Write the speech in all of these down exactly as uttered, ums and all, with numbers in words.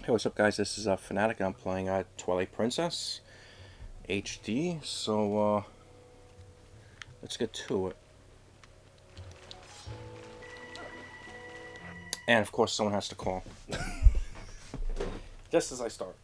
Hey, what's up, guys? This is uh, Fanatic, and I'm playing uh, Twilight Princess H D. So, uh, let's get to it. And of course, someone has to call. Just as I start.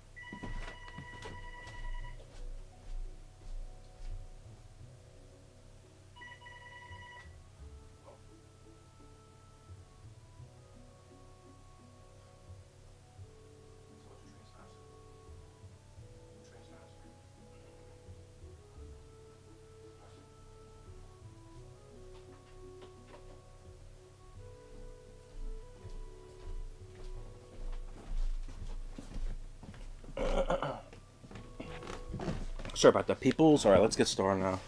Sorry about that, peoples. Alright, let's get started now.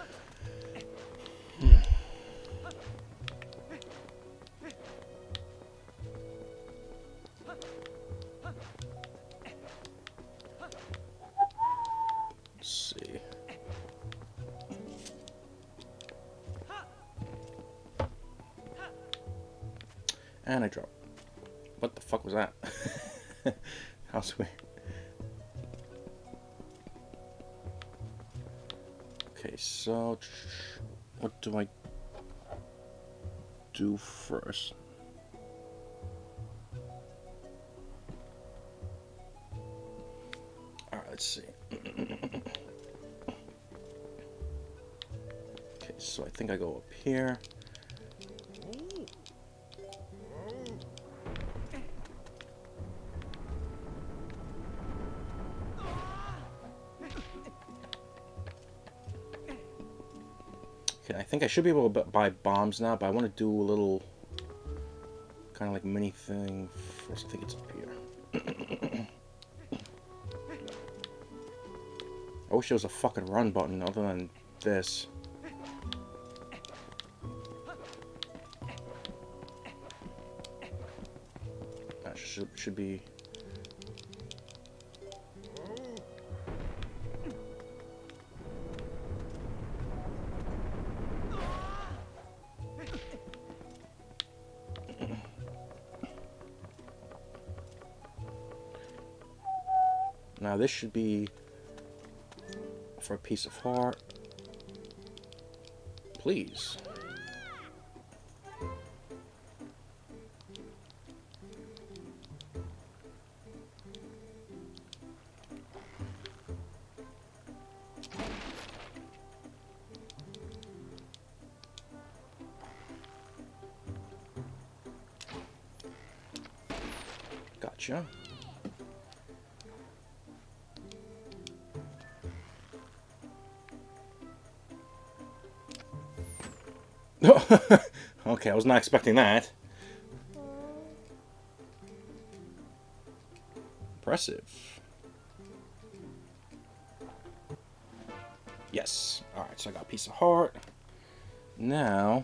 Let's see. And I dropped. What the fuck was that? How sweet. Okay, so what do I do first? Alright, let's see. Okay, so I think I go up here. I think I should be able to buy bombs now, but I want to do a little kind of like mini thing first. I think it's up here. I wish there was a fucking run button other than this. That should, should be... Now this should be for a piece of heart. Please. Gotcha. Okay, I was not expecting that. Impressive. Yes. Alright, so I got a piece of heart. Now...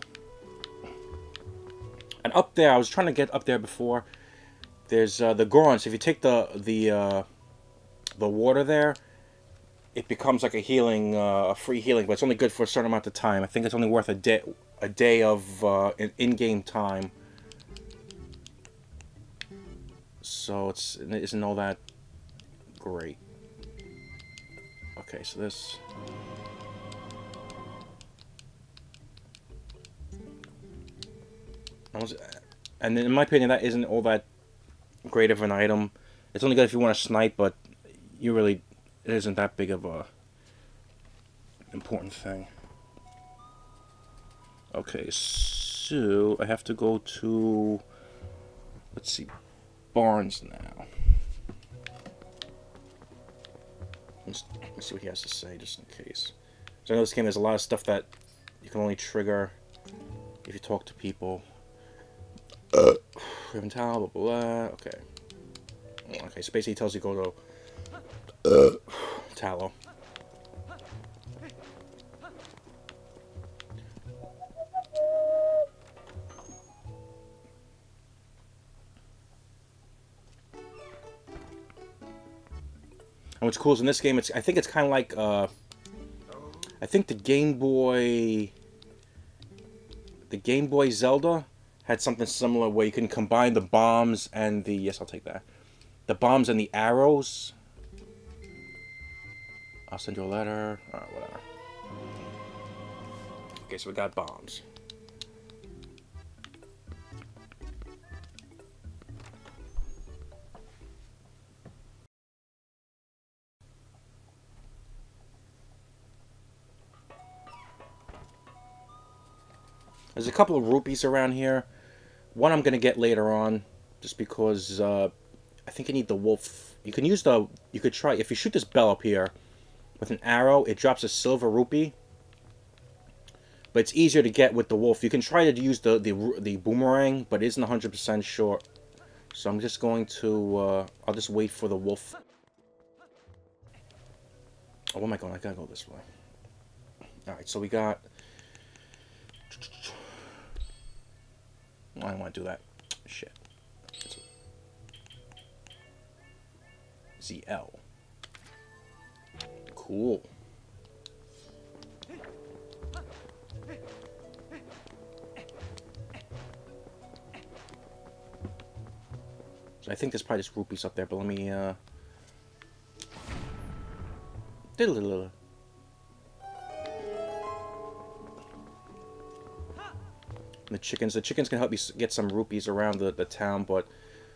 And up there, I was trying to get up there before. There's uh, the Gorons. If you take the the uh, the water there, it becomes like a healing, uh, a free healing, but it's only good for a certain amount of time. I think it's only worth a day, a day of uh, in-game time. So it's it isn't all that great. Okay, so this. And in my opinion, that isn't all that great of an item. It's only good if you want to snipe, but you really. It isn't that big of a important thing. Okay, so I have to go to, let's see, Barnes now. Let's, let's see what he has to say, just in case. So I know this game there's a lot of stuff that you can only trigger if you talk to people. Uh, blah, blah, blah. Okay. Okay, so basically he tells you go to Uh, Tallow. And what's cool is in this game, it's I think it's kind of like uh, I think the Game Boy, the Game Boy Zelda had something similar where you can combine the bombs and the yes, I'll take that. the bombs and the arrows. I'll send you a letter. Alright, whatever. Okay, so we got bombs. There's a couple of rupees around here. One I'm going to get later on, just because uh, I think I need the wolf. You can use the, you could try, if you shoot this bell up here with an arrow, it drops a silver rupee. But it's easier to get with the wolf. You can try to use the, the, the boomerang, but it isn't one hundred percent sure. So I'm just going to, uh, I'll just wait for the wolf. Oh, where am I going? I gotta go this way. Alright, so we got... I don't want to do that. Shit. Z L. Cool. So I think there's probably just rupees up there, but let me, uh... diddle-diddle. The chickens. The chickens can help you get some rupees around the, the town, but...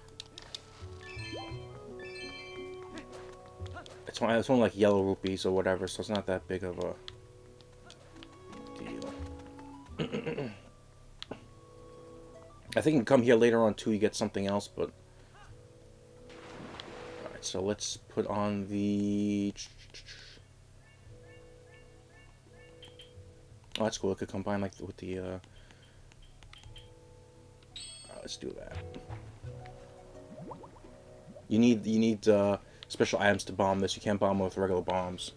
It's only, it's only like yellow rupees or whatever, so it's not that big of a deal. I think you can come here later on too, you get something else, but... Alright, so let's put on the... Oh, that's cool. It could combine like with the... Uh... Let's do that. You need you need uh, special items to bomb this. You can't bomb with regular bombs.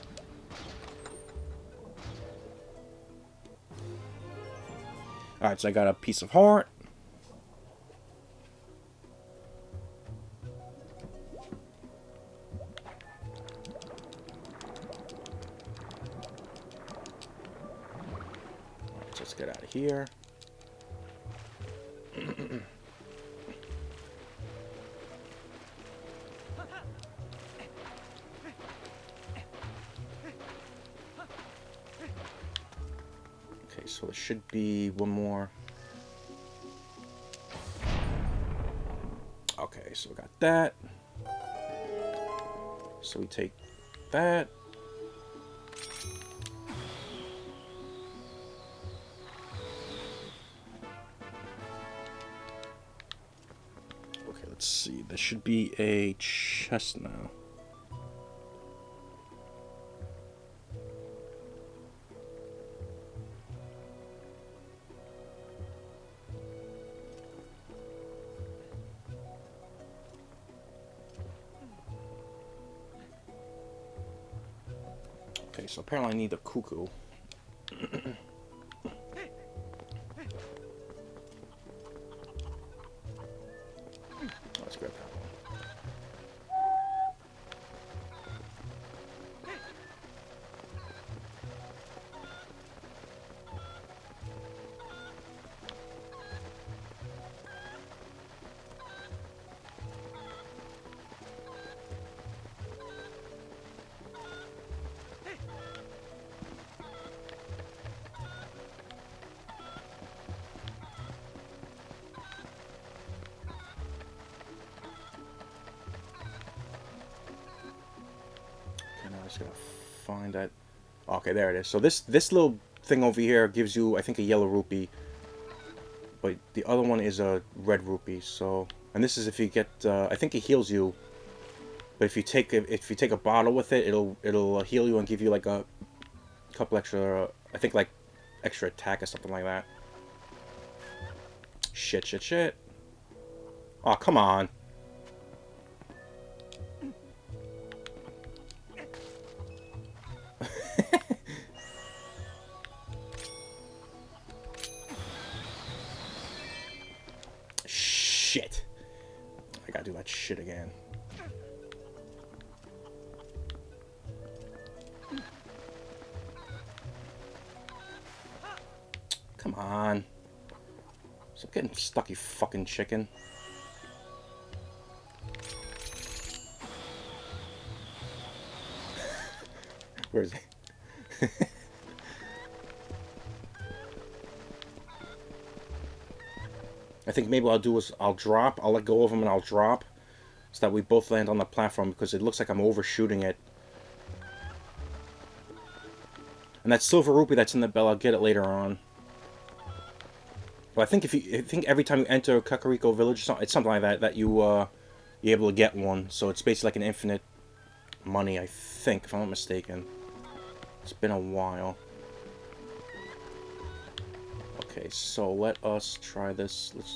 Alright, so I got a piece of heart. Alright, so let's get out of here. Okay, so there should be one more. Okay, so we got that. So we take that. Okay, let's see. There should be a chest now. Okay, so apparently I need the cuckoo. Let's grab that one. I just gotta find that. Okay, there it is. So this this little thing over here gives you, I think, a yellow rupee, but the other one is a red rupee. So, and this is if you get, uh, I think it heals you. But if you take a, if you take a bottle with it, it'll it'll heal you and give you like a couple extra, I think like extra attack or something like that. Shit, shit, shit. Oh, come on. Shit. I gotta do that shit again. Come on. Stop getting stuck, you fucking chicken. Where is he? I think maybe what I'll do is I'll drop, I'll let go of him and I'll drop so that we both land on the platform because it looks like I'm overshooting it. And that silver rupee that's in the bell, I'll get it later on. But I think if you, I think every time you enter Kakariko Village, it's something like that, that you, uh, you're able to get one. So it's basically like an infinite money, I think, if I'm not mistaken. It's been a while. Okay, so let us try this. Let's...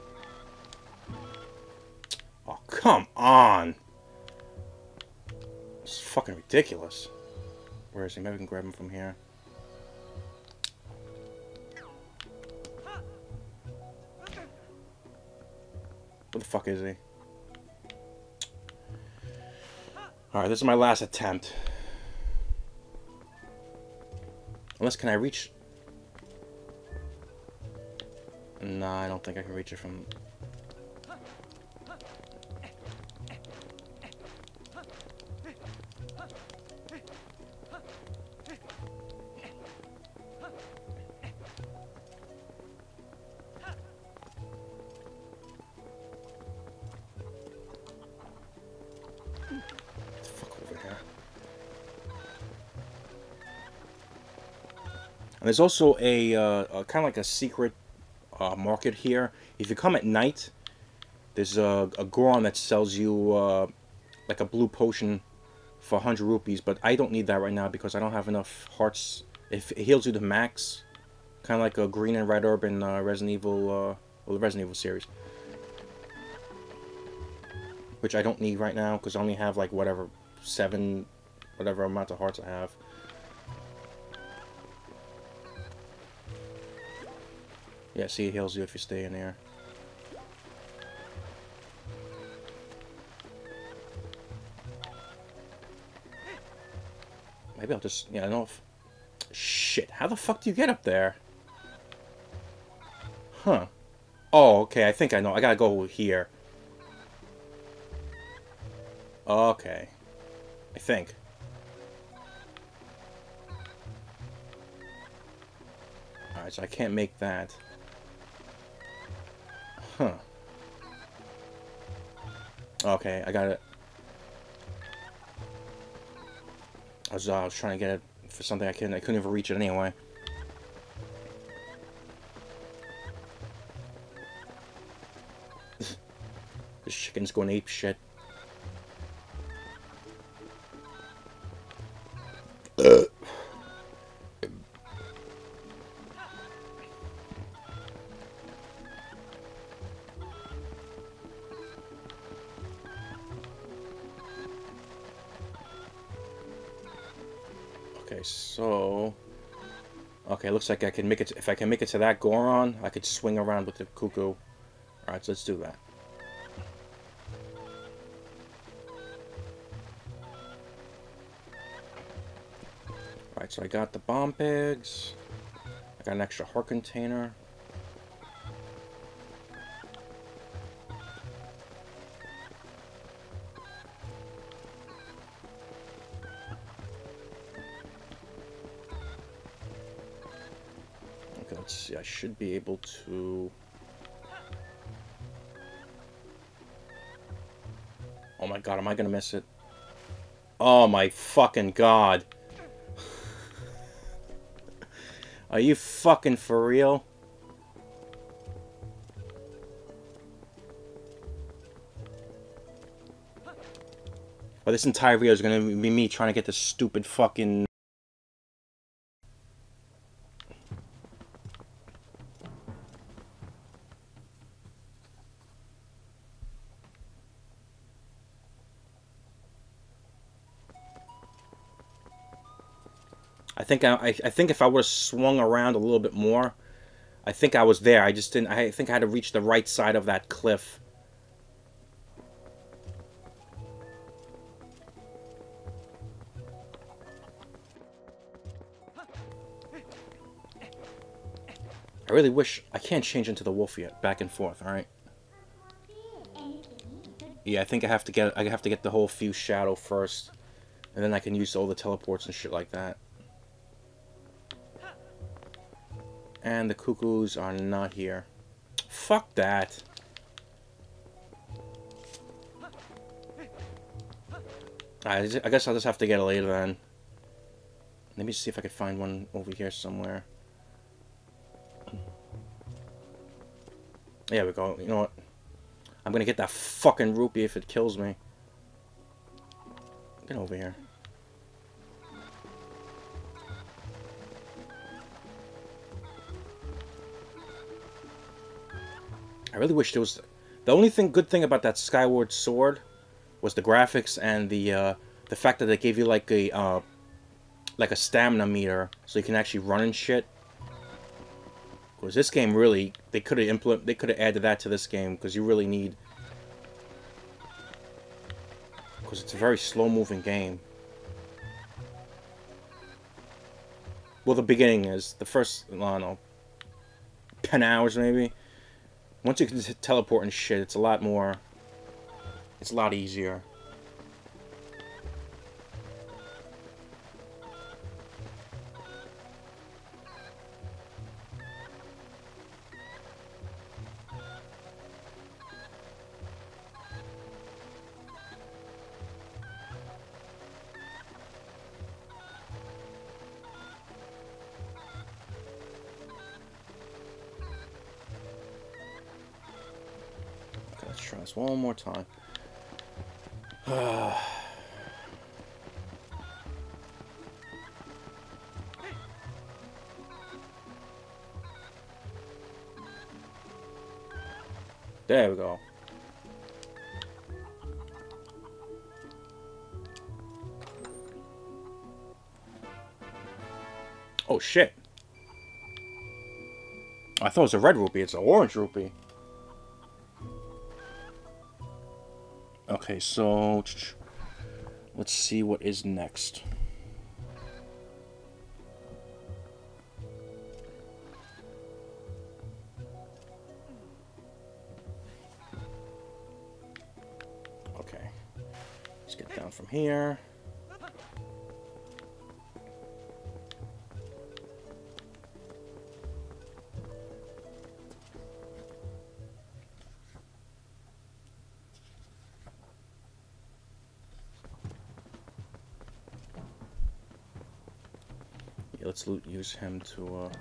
Oh, come on! It's fucking ridiculous. Where is he? Maybe we can grab him from here. Where the fuck is he? Alright, this is my last attempt. Unless, can I reach... Nah, I don't think I can reach it from... And there's also a, uh, a kind of like a secret uh, market here. If you come at night, there's a, a Goron that sells you uh, like a blue potion for one hundred rupees, but I don't need that right now because I don't have enough hearts. If it heals you to max, kind of like a green and red herb in uh, Resident Evil, uh, well, the Resident Evil series, which I don't need right now because I only have like whatever seven, whatever amount of hearts I have. Yeah, see, it heals you if you stay in there. Maybe I'll just, yeah, I don't know if... Shit, how the fuck do you get up there? Huh. Oh, okay, I think I know. I gotta go here. Okay. I think. Alright, so I can't make that. Huh. Okay, I got it. I was, uh, I was trying to get it for something I couldn't. I couldn't even reach it anyway. This chicken's going ape shit. Uh. Okay, so... Okay, looks like I can make it... To, if I can make it to that Goron, I could swing around with the cuckoo. Alright, so let's do that. Alright, so I got the bomb bags. I got an extra heart container. Okay, let's see. I should be able to... Oh my god, am I gonna miss it? Oh my fucking god. Are you fucking for real? Well, this entire video is gonna be me trying to get this stupid fucking... I think I, I think if I would have swung around a little bit more, I think I was there. I just didn't. I think I had to reach the right side of that cliff. I really wish I can't change into the wolf yet. Back and forth. All right. Yeah, I think I have to get. I have to get the whole fuse shadow first. And then I can use all the teleports and shit like that. And the cuckoos are not here. Fuck that. I guess I'll just have to get it later then. Let me see if I can find one over here somewhere. There we go. You know what? I'm gonna get that fucking rupee if it kills me. Get over here. I really wish there was... The only thing, good thing about that Skyward Sword was the graphics and the uh, the fact that they gave you like a uh, like a stamina meter, so you can actually run and shit. Because this game really, they could have implement, they could have added that to this game, because you really need, because it's a very slow-moving game. Well, the beginning is the first, I don't know, ten hours maybe. Once you can teleport and shit, it's a lot more. It's a lot easier. Let's try this one more time. There we go. Oh shit. I thought it was a red rupee. It's an orange rupee. Okay, so let's see what is next. Okay, let's get down from here. Yeah, let's use him to uh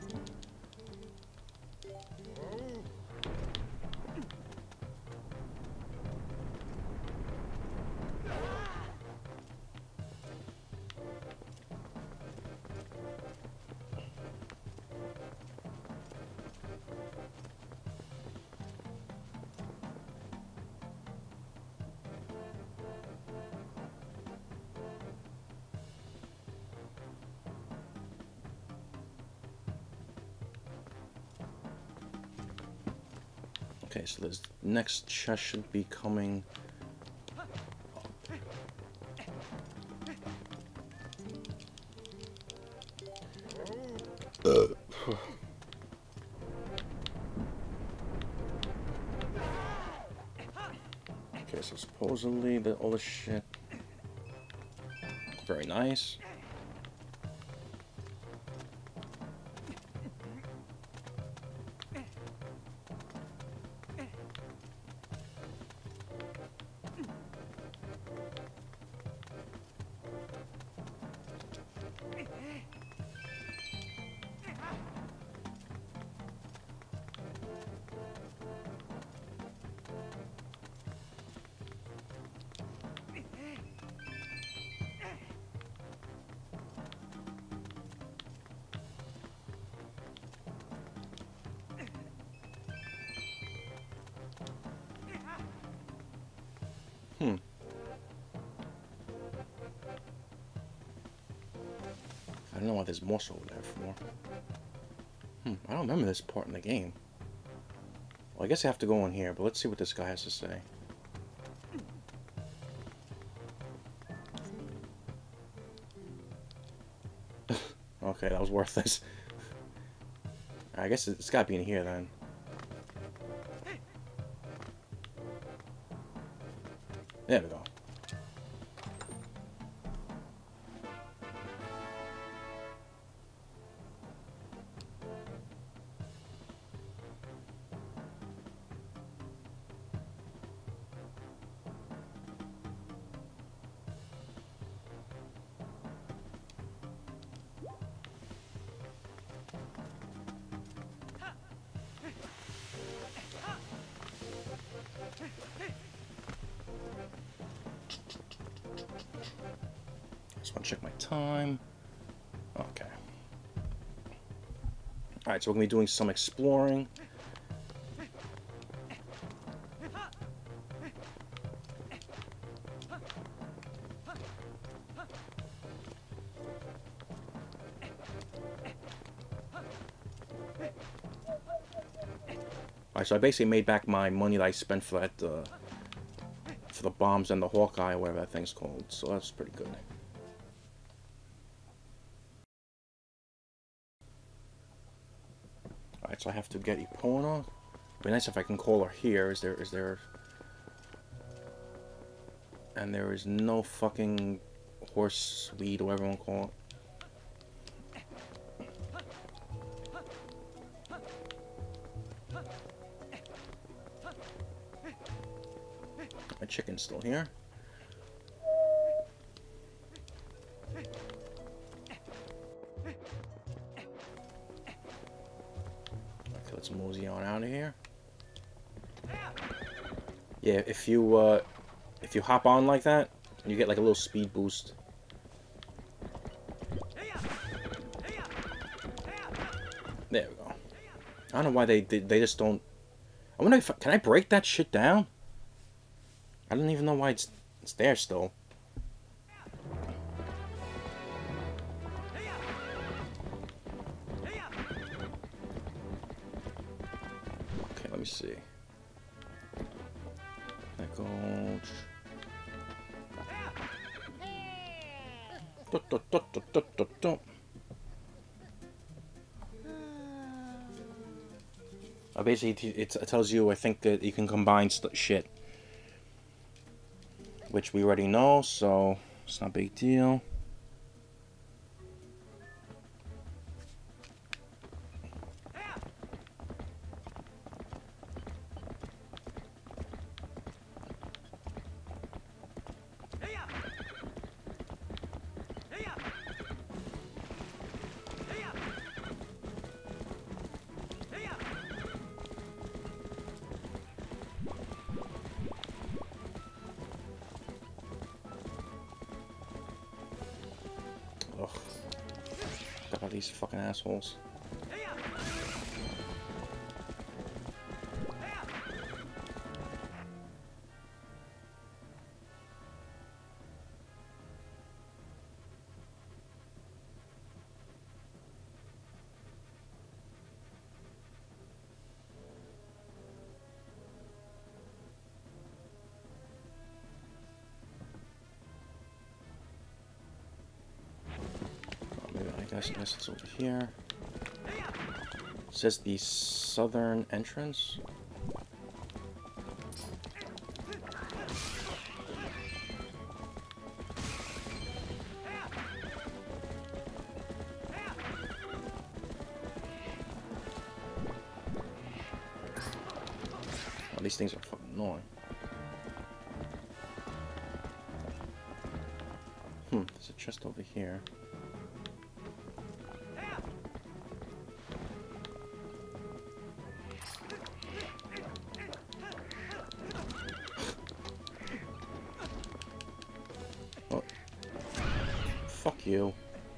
okay, so this next chest should be coming. Uh. Okay, so supposedly the all this shit. Very nice. Hmm. I don't know why there's moss over there for. Hmm. I don't remember this part in the game. Well, I guess I have to go in here, but let's see what this guy has to say. Okay, that was worthless. I guess it's gotta be in here then. There we go. I'll check my time. Okay. Alright, so we're going to be doing some exploring. Alright, so I basically made back my money that I spent for that, uh, for the bombs and the Hawkeye, whatever that thing's called. So that's pretty good. Alright, so I have to get Epona. It'd be nice if I can call her here. Is there, is there... And there is no fucking horse weed, or whatever you want to call it. My chicken's still here. Okay, let's mosey on out of here. Yeah, if you uh, if you hop on like that, you get like a little speed boost. There we go. I don't know why they they, they just don't. I wonder if can I break that shit down? I don't even know why it's it's there still. Okay, let me see. That goes. Do, do, do, do, do, do, do. Uh, basically, it, it tells you, I think, that you can combine st shit. Which we already know, so it's not a big deal. Ugh. Got all these fucking assholes. I guess, I guess it's over here. It says the southern entrance. Oh, these things are fucking annoying. Hmm, there's a chest over here. Oh. Fuck you.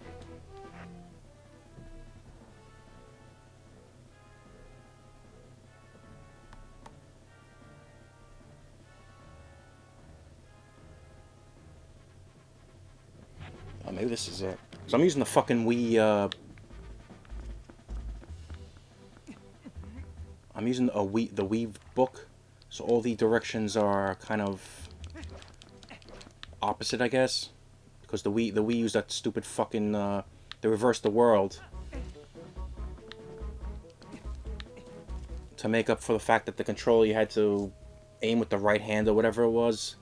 Oh, maybe this is it. Because I'm using the fucking Wii, uh... I'm using a Wii, the Wii book, so all the directions are kind of opposite, I guess. Because the Wii, the Wii used that stupid fucking, uh... They reversed the world. To make up for the fact that the controller, you had to aim with the right hand or whatever it was.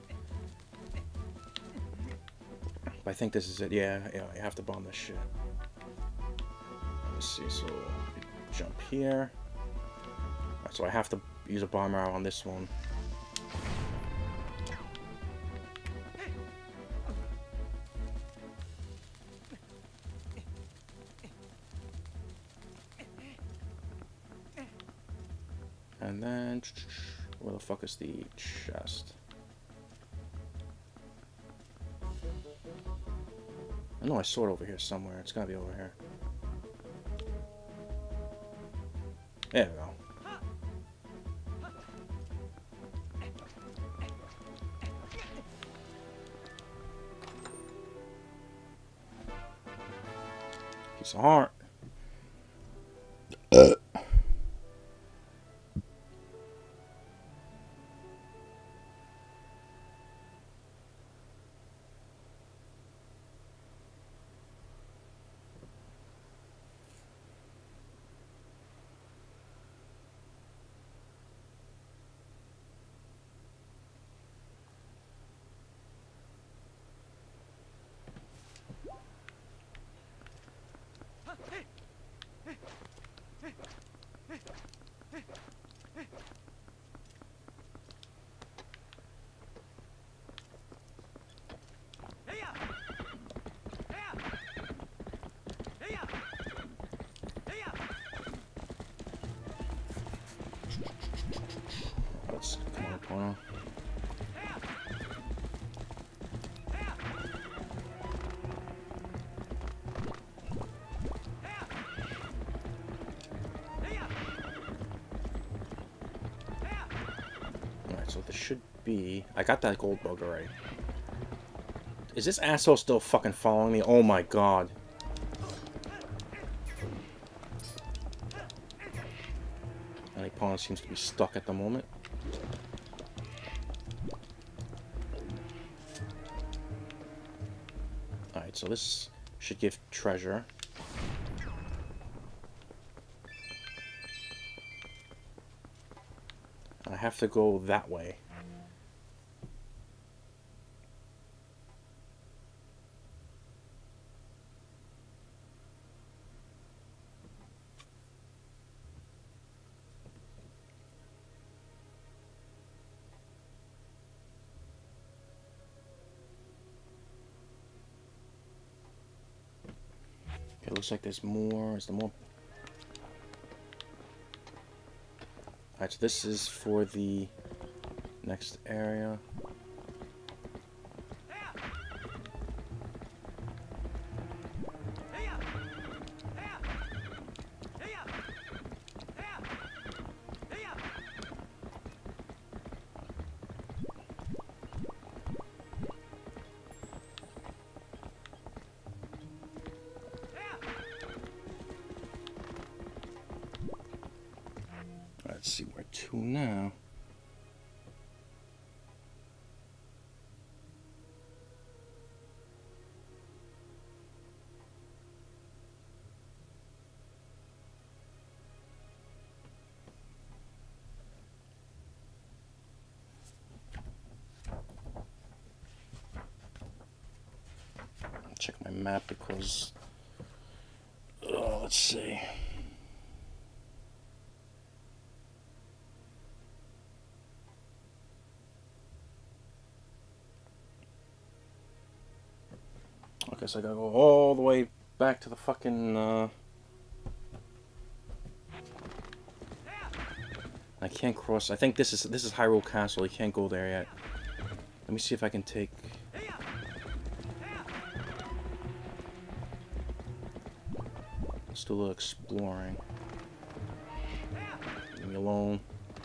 I think this is it. Yeah, yeah, you have to bomb this shit. Let's see, so jump here. Right, so I have to use a bomb arrow on this one. And then, where the fuck is the chest? know I saw it over here somewhere. It's gotta be over here. There we go. Piece of heart. Uh. Let's come on, come on. Alright, so this should be... I got that gold bug already. Is this asshole still fucking following me? Oh my god. My opponent seems to be stuck at the moment. Alright, so this should give treasure. I have to go that way. It looks like there's more. Is there more? Alright, so this is for the next area. Let's see where to now. Check my map because oh, let's see. I guess I gotta go all the way back to the fucking, uh... I can't cross. I think this is this is Hyrule Castle. You can't go there yet. Let me see if I can take... Let's do a little exploring. Leave me alone.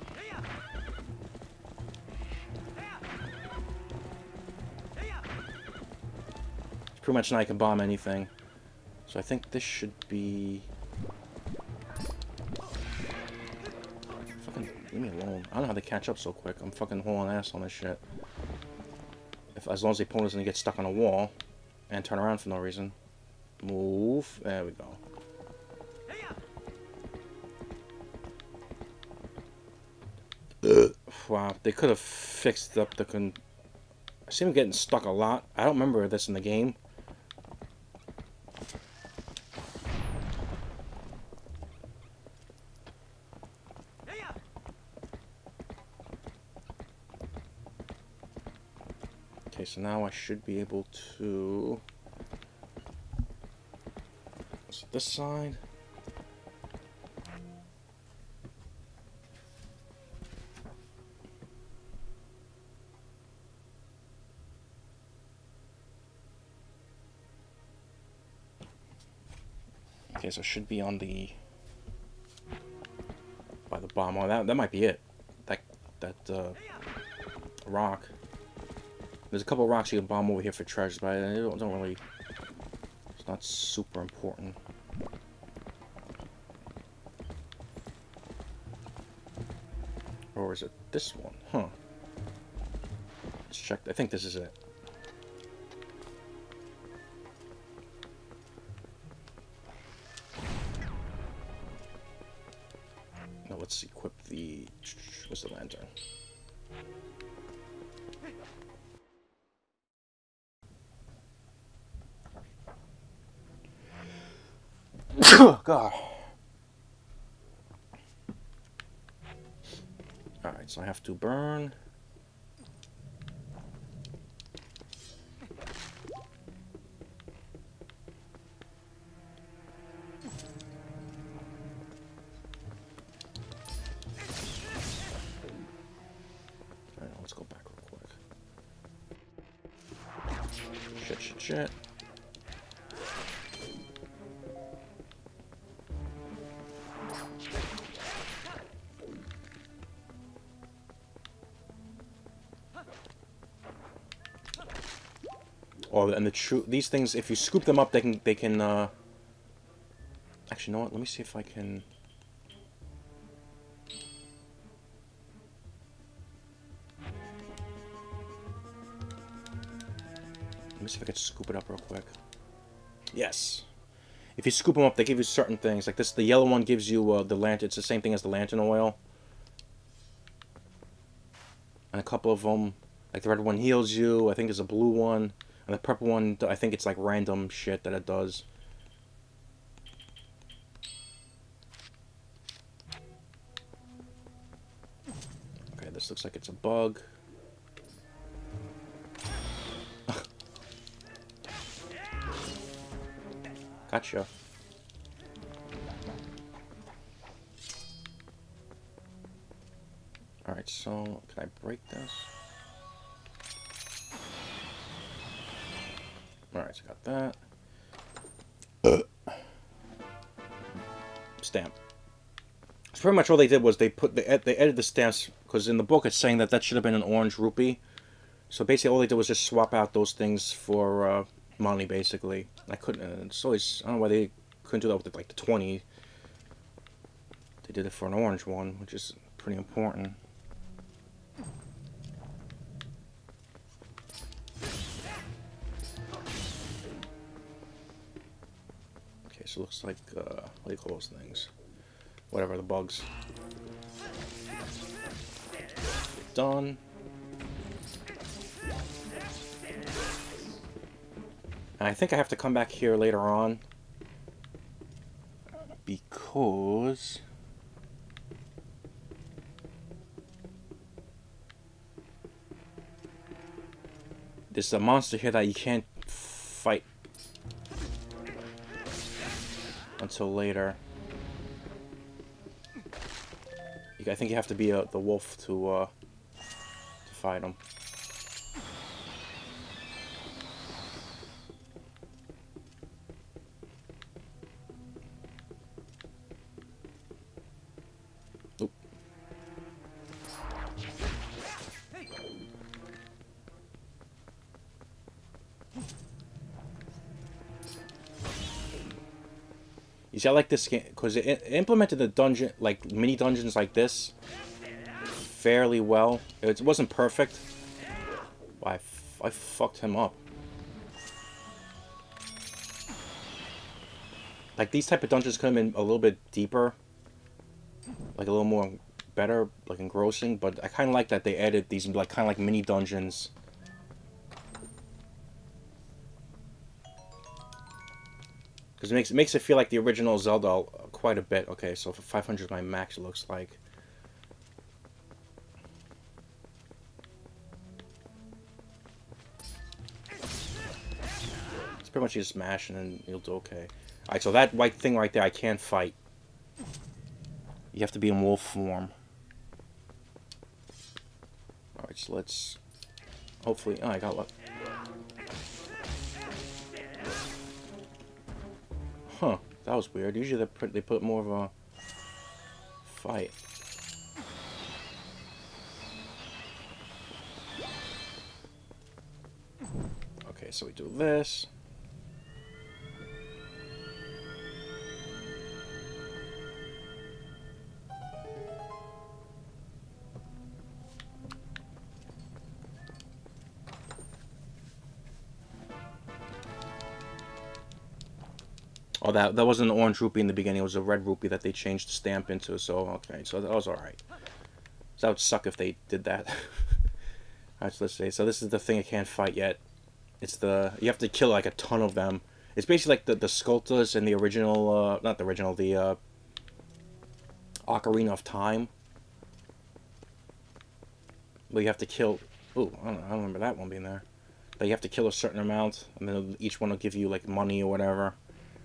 Pretty much now I can bomb anything. So I think this should be... Fucking leave me alone. I don't know how they catch up so quick. I'm fucking hauling ass on this shit. If, as long as the opponent doesn't get stuck on a wall and turn around for no reason. Move. There we go. Ugh. Wow, they could have fixed up the con... I seem to be getting stuck a lot. I don't remember this in the game. Okay, so now I should be able to... So this side. Okay, so it should be on the... by the bomb. Oh, that, that might be it. That, that, uh... rock. There's a couple of rocks you can bomb over here for treasures, but I don't, don't really... It's not super important. Or is it this one? Huh. Let's check. I think this is it. Now let's equip the... What's the lantern? Oh, God. Alright, so I have to burn. Alright, let's go back real quick. Shit, shit, shit. Oh, and the true these things, if you scoop them up, they can they can. Uh... Actually, you know what? Let me see if I can. Let me see if I can scoop it up real quick. Yes. If you scoop them up, they give you certain things. Like this, the yellow one gives you uh, the lantern. It's the same thing as the lantern oil. And a couple of them, like the red one heals you. I think there's a blue one. And the purple one, I think it's like random shit that it does. Okay, this looks like it's a bug. Gotcha. Alright, so can I break this? Alright, so I got that. Stamp. So pretty much all they did was they put they, ed they edited the stamps, because in the book it's saying that that should have been an orange rupee. So basically all they did was just swap out those things for uh, money, basically. I couldn't, uh, it's always, I don't know why they couldn't do that with like the twenty. They did it for an orange one, which is pretty important. Okay, so it looks like, uh, what do you call those things? Whatever, the bugs. Done. And I think I have to come back here later on, because there's a monster here that you can't fight until later. I think you have to be a, the wolf to uh, to fight him. Oop. You see, I like this game because it, it implemented the dungeon, like mini dungeons like this, fairly well. It wasn't perfect. I, f I fucked him up. Like these type of dungeons could have been a little bit deeper, like a little more better, like engrossing. But I kind of like that they added these like kind of like mini dungeons. Because it makes, it makes it feel like the original Zelda quite a bit. Okay, so for five hundred is my max, it looks like. It's pretty much you just smash and then you'll do okay. Alright, so that white thing right there, I can't fight. You have to be in wolf form. Alright, so let's... Hopefully... Oh, I got luck. Huh. That was weird. Usually they put, they put more of a fight. Okay, so we do this. Oh, that that wasn't an orange rupee in the beginning. It was a red rupee that they changed the stamp into. So, okay, so that was alright. So that would suck if they did that. Alright, so let's see. So this is the thing I can't fight yet. It's the... You have to kill like a ton of them. It's basically like the, the Sculptors in the original... Uh, not the original, the... Uh, Ocarina of Time. But you have to kill... Ooh, I don't know. I don't remember that one being there. But you have to kill a certain amount. And then each one will give you like money or whatever.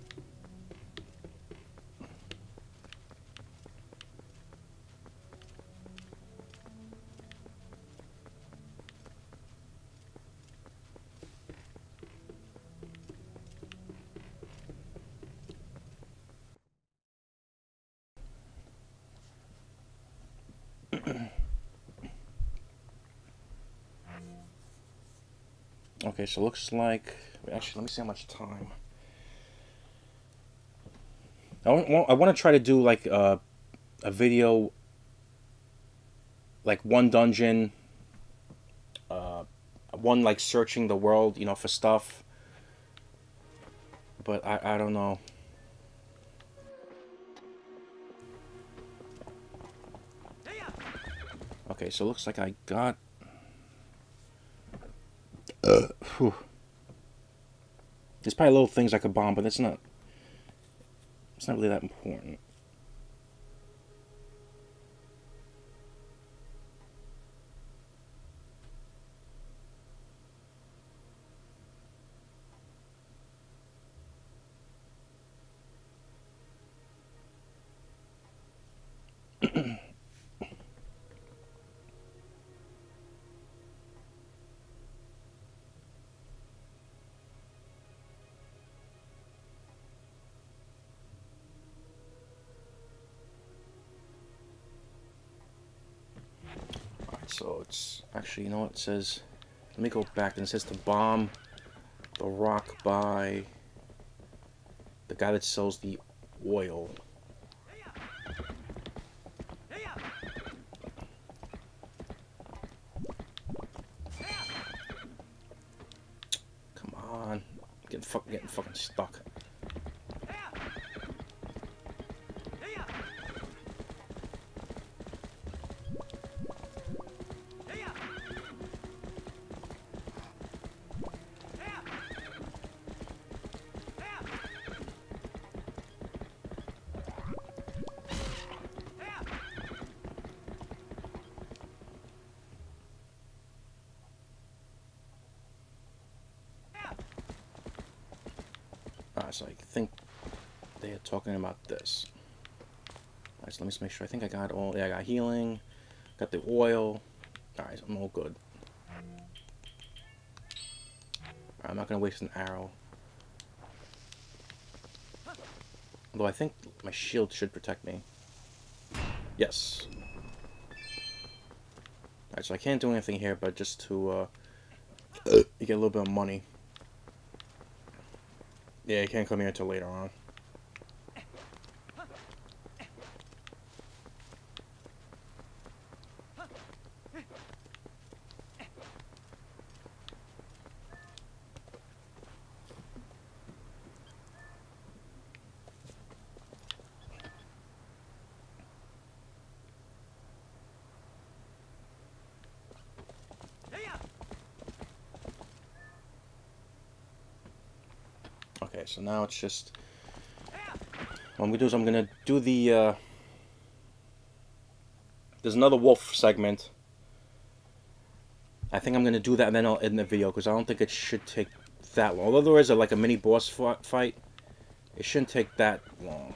Okay, so looks like... Actually, let me see how much time. I want, I want to try to do like uh, a video, like one dungeon, uh, one like searching the world, you know, for stuff. But I, I don't know. Okay, so it looks like I got... Uh, whew. There's probably little things I could bomb, but it's not... It's not really that important. So it's actually, you know what it says? Let me go back, and it says to bomb the rock by the guy that sells the oil. Come on, getting fucking getting fucking stuck. Alright, so I think they are talking about this. Alright, so let me just make sure. I think I got all... Yeah, I got healing. Got the oil. Alright, so I'm all good. Right, I'm not going to waste an arrow. Although I think my shield should protect me. Yes. Alright, so I can't do anything here, but just to uh, you get a little bit of money. Yeah, you can't come here until later on. Okay, so now it's just... What I'm going to do is I'm going to do the... Uh, there's another wolf segment. I think I'm going to do that and then I'll end the video, because I don't think it should take that long. Although there is a, like a mini boss fight, it shouldn't take that long.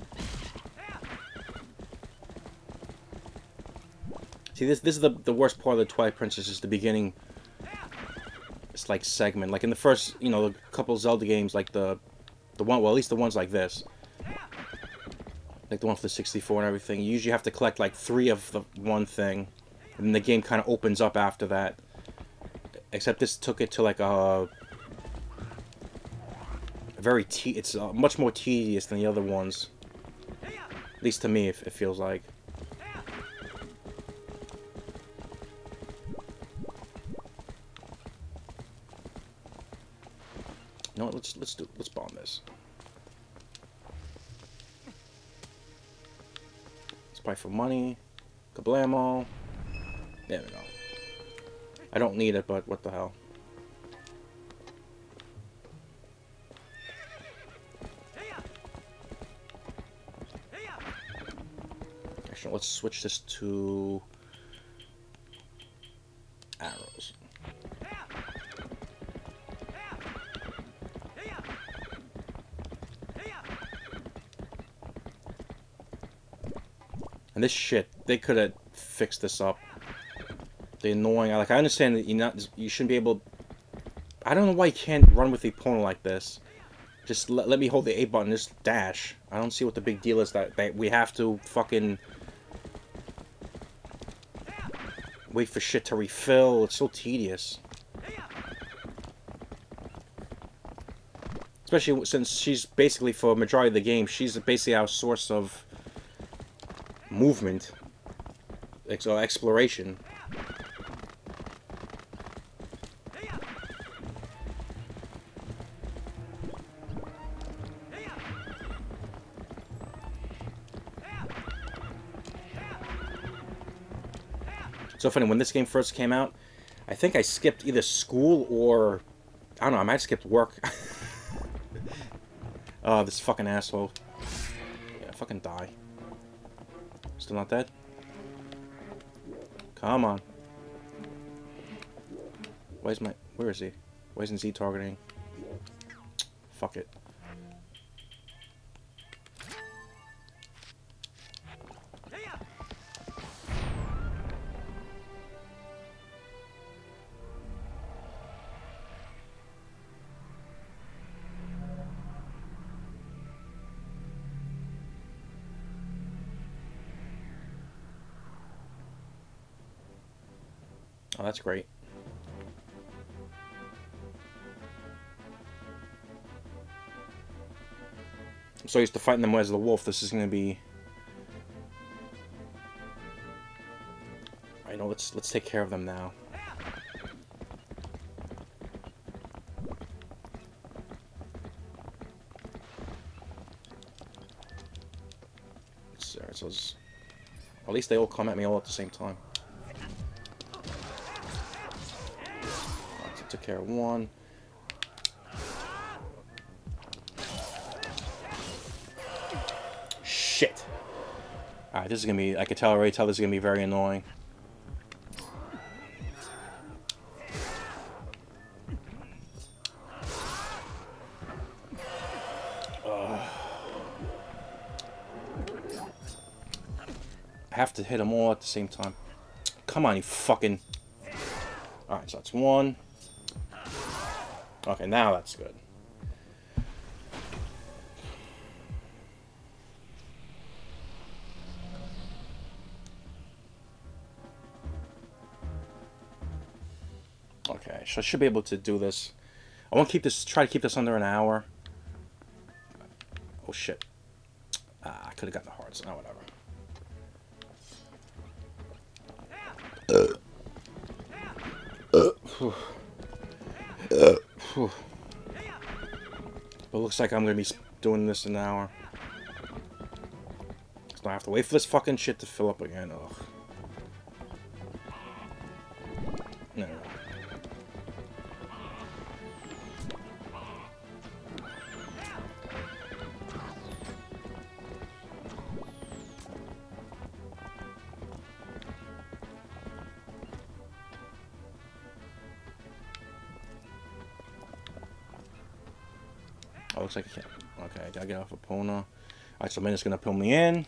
See, this this is the, the worst part of the Twilight Princess, is the beginning... It's like segment, like in the first, you know, a couple Zelda games, like the, the one, well, at least the ones like this, like the one for the sixty-four and everything. You usually have to collect like three of the one thing, and then the game kind of opens up after that. Except this took it to like a, a very te it's uh, much more tedious than the other ones. At least to me, it, it feels like. You know what? Let's let's do let's bomb this. Let's buy for money. Kablamo. There we go. I don't need it, but what the hell? Actually, let's switch this to arrows. And this shit, they could have fixed this up. The annoying, like I understand that you not, you shouldn't be able. I don't know why you can't run with the opponent like this. Just let, let me hold the A button, just dash. I don't see what the big deal is that, that we have to fucking wait for shit to refill. It's so tedious. Especially since she's basically, for a majority of the game, she's basically our source of movement, ex or exploration. So funny, when this game first came out, I think I skipped either school or, I don't know, I might have skipped work. Oh, this fucking asshole. Yeah, fucking die. Still not dead? Come on. Where's my, where is he? Why isn't Z targeting? Fuck it. Oh, that's great. I'm so used to fighting them as the wolf, this is gonna be... I know, let's let's take care of them now. So, so it's, at least they all come at me all at the same time. Took care of one. Shit. Alright, this is gonna be, I can tell already tell this is gonna be very annoying. Ugh. I have to hit them all at the same time. Come on, you fucking... Alright, so that's one. Okay, now that's good. Okay, so I should be able to do this. I want to keep this, try to keep this under an hour. Oh shit. Ah, I could have gotten the hearts. Oh, whatever. Uh. Uh. Uh. Whew. But it looks like I'm going to be doing this in an hour. So I have to wait for this fucking shit to fill up again. Ugh. No. Oh, looks like I can't. Okay, I gotta get off of Epona. Alright, so Minna's gonna pull me in.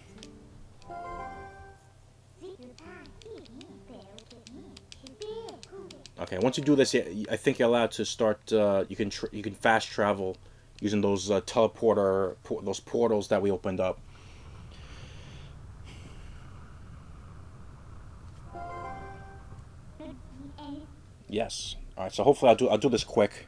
Okay, once you do this, I think you're allowed to start. Uh, you can tr you can fast travel using those uh, teleporter por those portals that we opened up. Yes. All right. So hopefully I'll do I'll do this quick.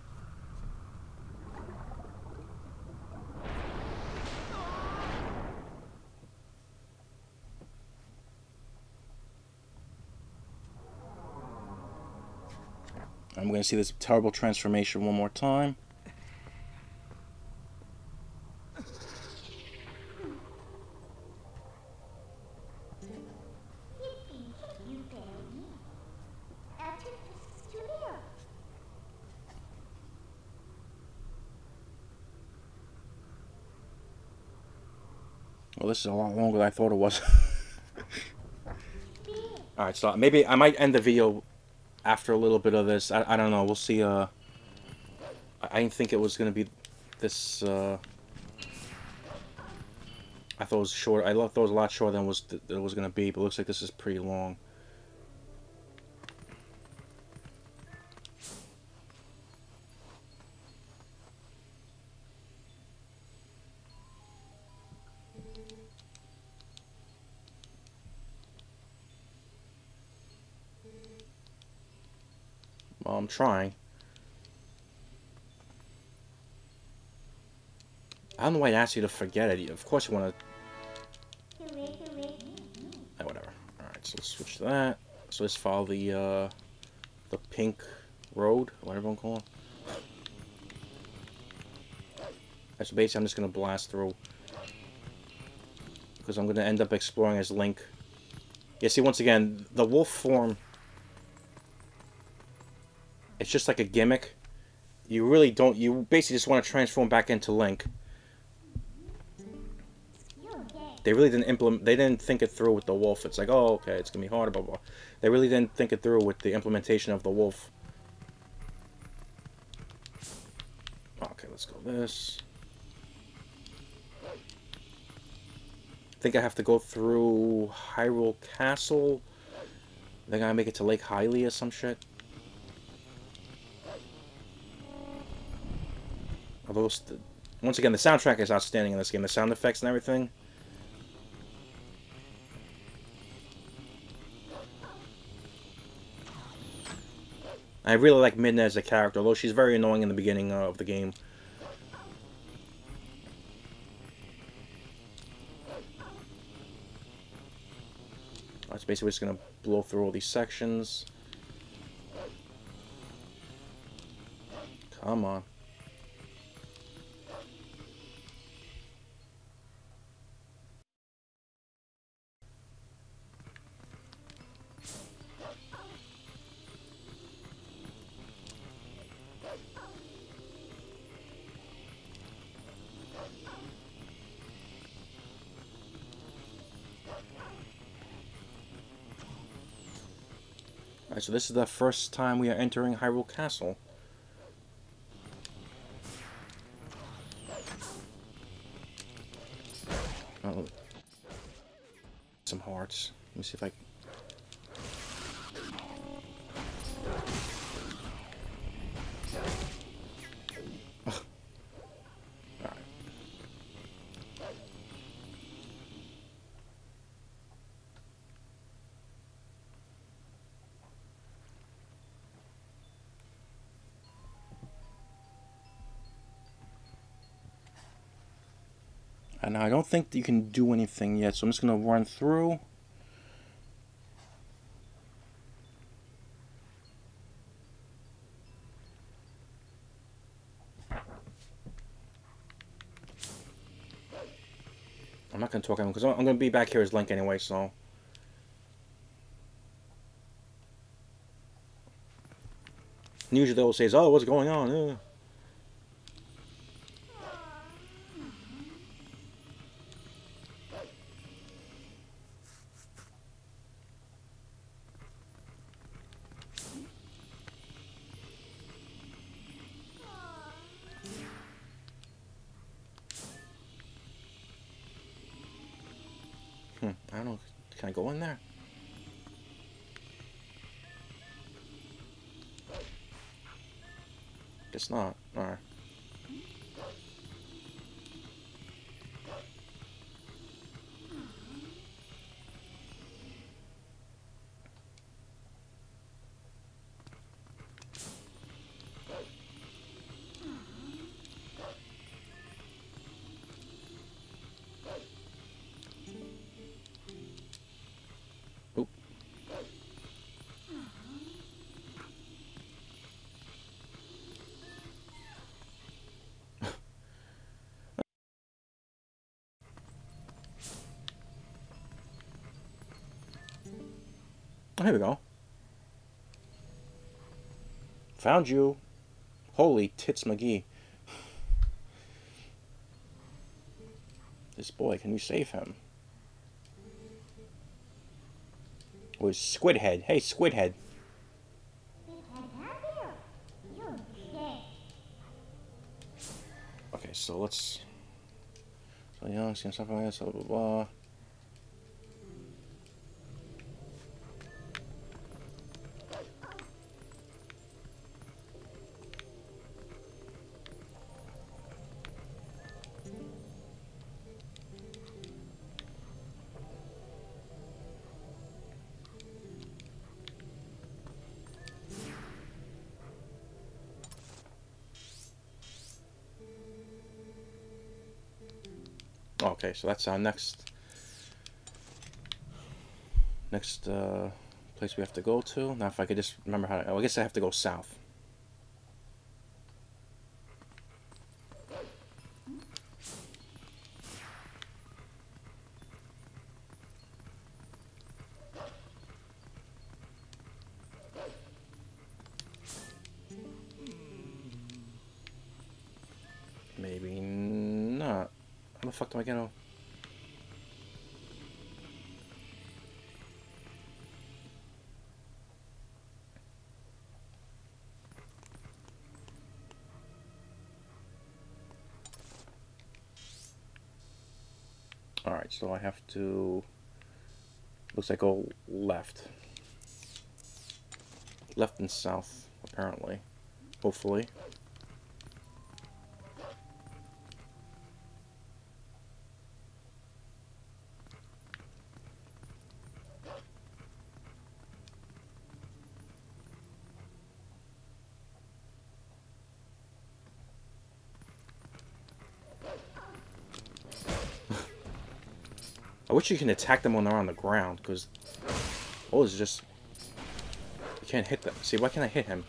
I'm going to see this terrible transformation one more time. Well, this is a lot longer than I thought it was. Alright, so maybe I might end the video after a little bit of this. I, I don't know. We'll see. Uh, I didn't think it was going to be this... Uh, I thought it was short. I thought it was a lot shorter than it was, th it was going to be, but it looks like this is pretty long. Well, I'm trying. I don't know why it asks you to forget it. Of course you want to... Oh, whatever. Alright, so let's switch to that. So let's follow the, uh, the pink road, whatever I'm calling it. So basically I'm just going to blast through. Because I'm going to end up exploring as Link. Yeah, see, once again, the wolf form... It's just like a gimmick. You really don't... You basically just want to transform back into Link. They really didn't implement... They didn't think it through with the wolf. It's like, oh, okay, it's going to be hard, blah, blah. They really didn't think it through with the implementation of the wolf. Okay, let's go this. I think I have to go through Hyrule Castle. Then I gotta make it to Lake Hylia or some shit. Although, once again, the soundtrack is outstanding in this game. The sound effects and everything. I really like Midna as a character, although she's very annoying in the beginning uh, of the game. That's basically just gonna blow through all these sections. Come on. Alright, so this is the first time we are entering Hyrule Castle. Oh, some hearts. Let me see if I... Alright. And I don't think that you can do anything yet, so I'm just going to run through. I'm not going to talk to him because I'm going to be back here as Link anyway, so... Usually they'll say, oh, what's going on? Uh. Hmm, I don't know. Can I go in there? Guess not. Alright. Oh, here we go. Found you. Holy tits McGee. This boy, can you save him? Was Squidhead. Hey, Squidhead. Okay, so let's... So young, see something like this, blah, blah, blah. Okay, so that's our next next uh, place we have to go to. Now, if I could just remember how to... Oh, I guess I have to go south. Maybe not. How the fuck do I get over? Alright, so I have to... Looks like go left. Left and south, apparently. Hopefully. I wish you can attack them when they're on the ground, because... Oh, it's just... You can't hit them. See, why can't I hit him?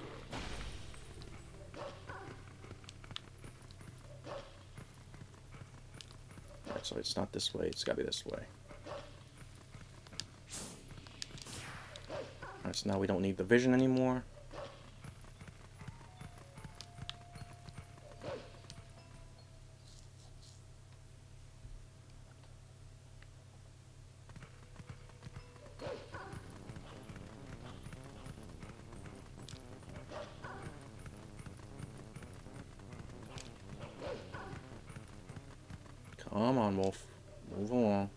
Alright, so it's not this way, it's gotta be this way. Alright, so now we don't need the vision anymore. Come on, Wolf. Move along.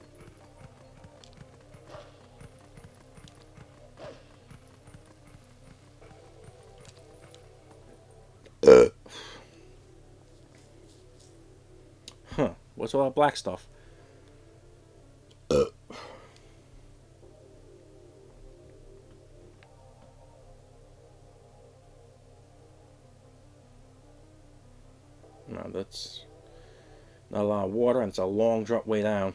Uh. Huh. What's all that black stuff? Uh. No, that's... Not a lot of water, and it's a long drop way down.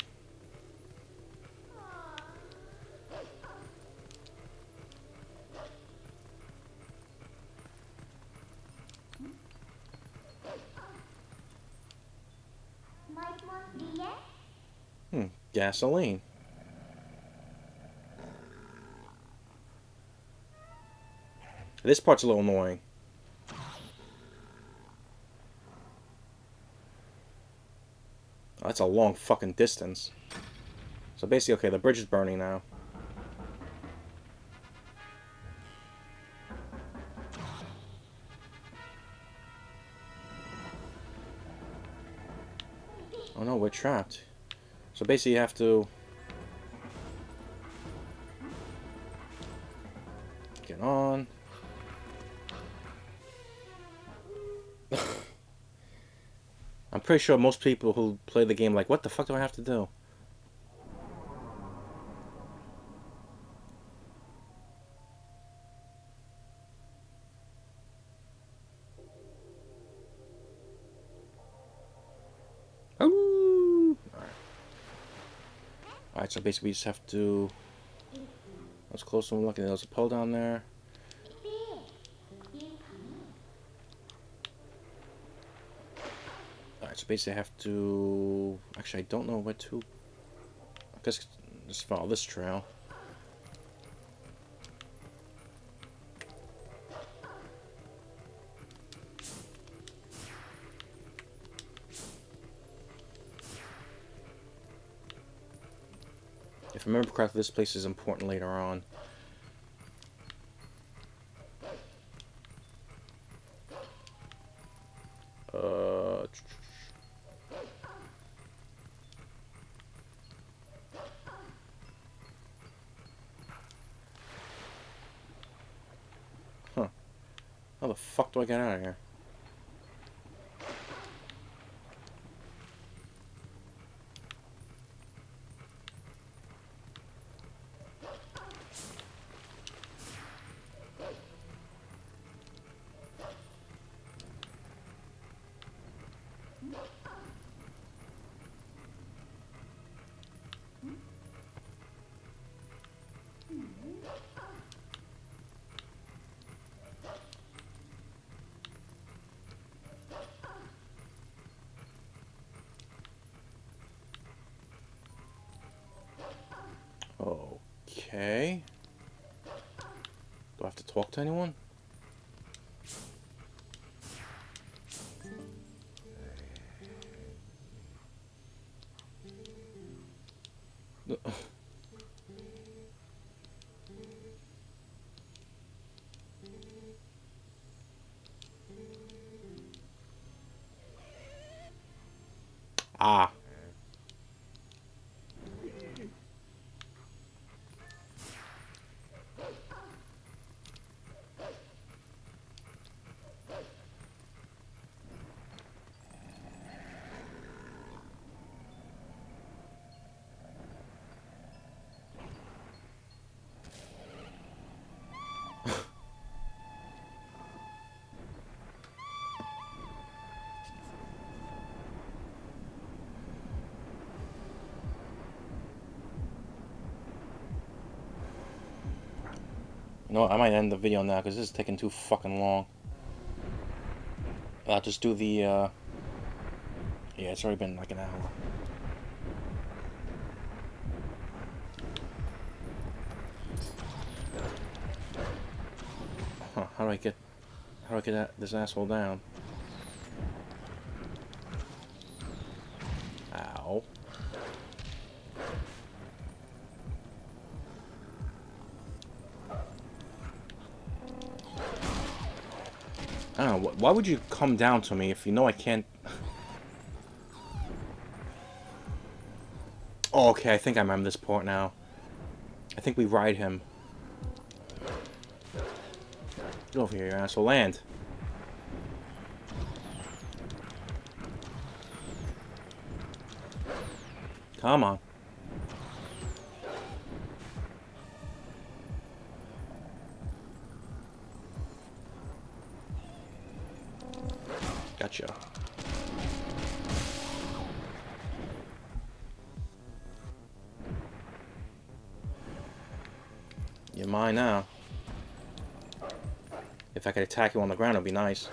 Hmm, gasoline. This part's a little annoying. Oh, that's a long fucking distance. So basically, okay, the bridge is burning now. Oh no, we're trapped. So basically you have to... Get on. I'm pretty sure most people who play the game like, what the fuck do I have to do? Ooh. Alright. Alright, so basically we just have to... Let's close one look, and there's a pole down there. Alright, so basically I have to... Actually, I don't know where to... I guess just follow this trail. If I remember correctly, this place is important later on. Uh... Huh. How the fuck do I get out of here? Okay. Do I have to talk to anyone? Ah. You know what, I might end the video now because this is taking too fucking long. I'll just do the, uh... yeah, it's already been like an hour. Huh, how do I get... How do I get that, this asshole down? Ow. I don't know, why would you come down to me if you know I can't... Oh, okay, I think I remember this part now. I think we ride him. Get over here, you asshole. Land. Come on. Gotcha. You're mine now. If I could attack you on the ground, it'd be nice.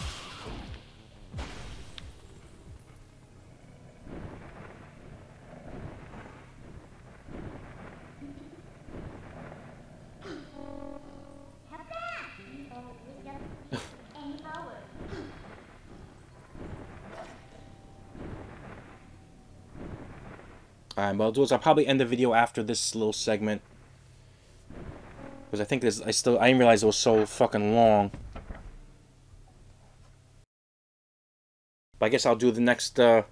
Alright, well, I'll do is I'll probably end the video after this little segment. Because I think there's, I still, I didn't realize it was so fucking long. But I guess I'll do the next, uh...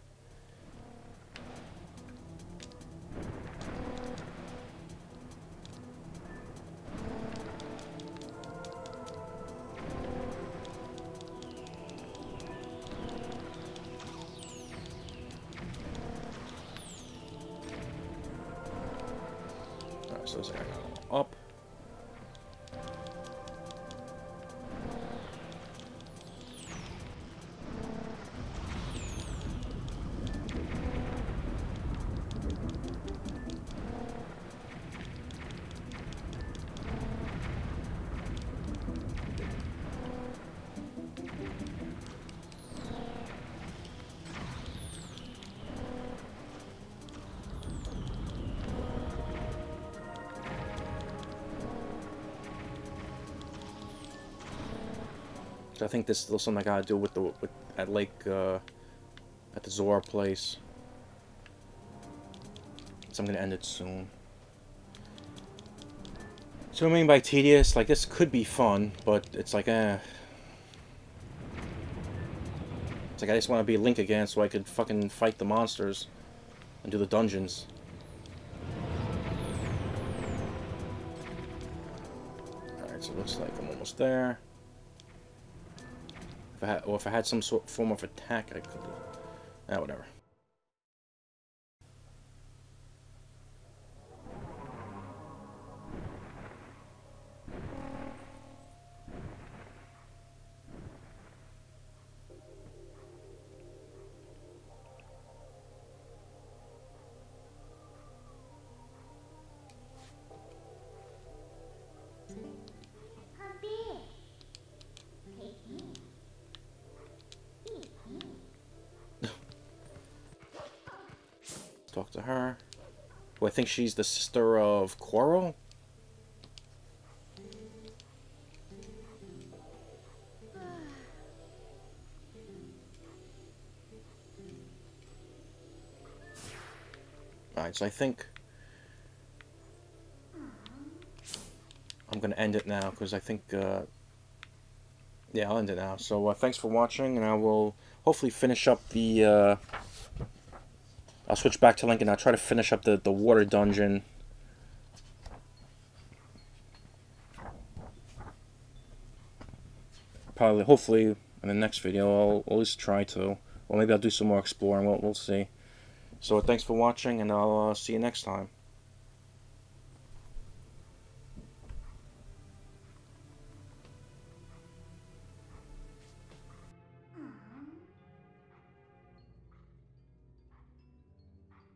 Alright, so it's like up. I think this is still something I gotta do with the with at Lake uh, at the Zora place. So I'm gonna end it soon. So what I mean by tedious, like this could be fun, but it's like, eh. It's like I just want to be Link again so I could fucking fight the monsters and do the dungeons. Alright, so it looks like I'm almost there. If I had, or if I had some sort form of attack, I could. Ah, whatever. Talk to her. Who I think she's the sister of Quoro? Alright, so I think I'm going to end it now, because I think, uh, yeah, I'll end it now. So uh, thanks for watching, and I will hopefully finish up the, uh, I'll switch back to Link, and I'll try to finish up the, the water dungeon. Probably, hopefully, in the next video, I'll at least try to. Or maybe I'll do some more exploring, we'll, we'll see. So thanks for watching, and I'll uh, see you next time.